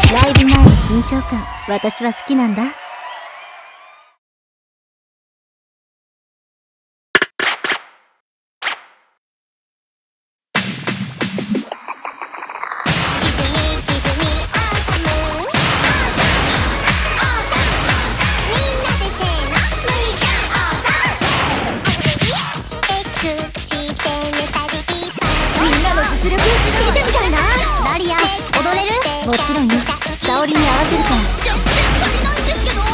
ライブ前の緊張感、私は好きなんだ。 実力見せてみたいな。 ダリア、踊れる？もちろんよ。沙織に合わせるから。 全然足りないんですけど。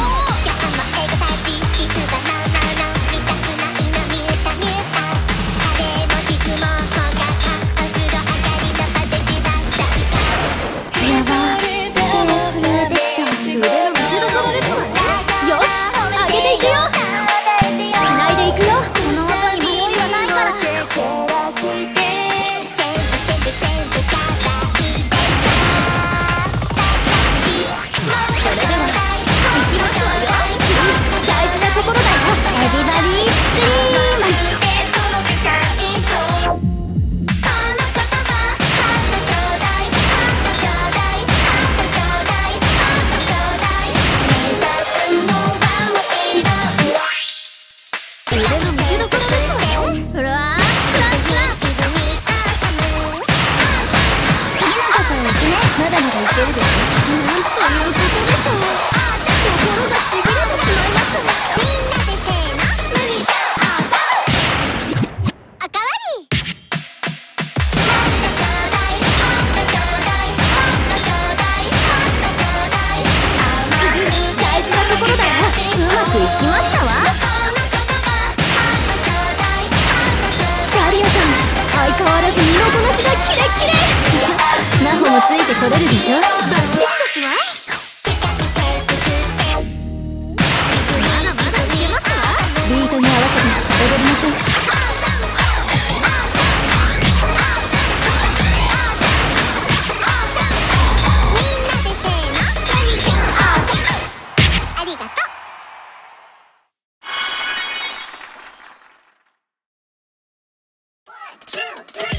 やばー。腕の見せ所ですわね。 よし、上げていくよ。つないでいくよ。 この音に迷いはないから。 大事なところだよ。 エビバディスクリーム。 腕の見せ所ですわね。 フロア次のところ行くね。まだまだいけるでしょ。 なんということでしょう。心がしびれてしまいましたね。 赤割り。 大事なところだよ。 うまくいきましたわ。 ダリアさん、相変わらず身のこなしがキレッキレ。 ナホもついてこれるでしょ。 ドッキリですわ。まだまだいけますわ。 ビートに合わせて踊りましょう。 ありがとう。 2, 3